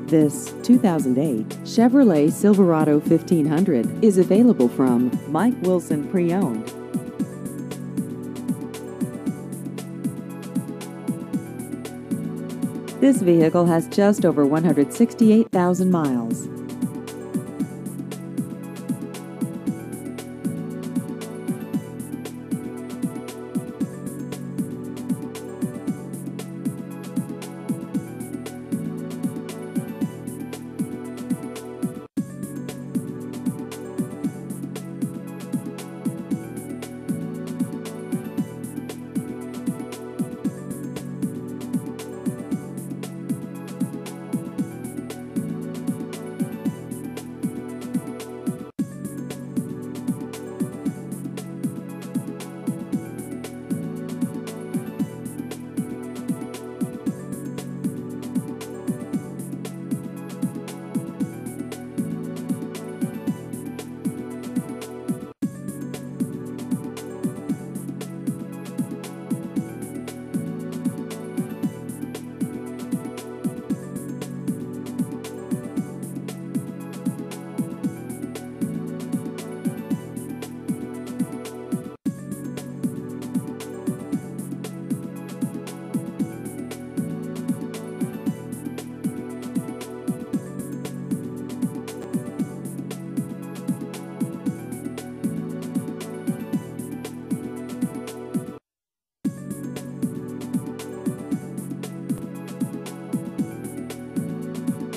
This 2008 Chevrolet Silverado 1500 is available from Mike Wilson Pre-Owned. This vehicle has just over 168,000 miles.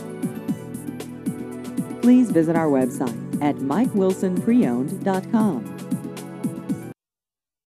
Please visit our website at mikewilsonpreowned.com.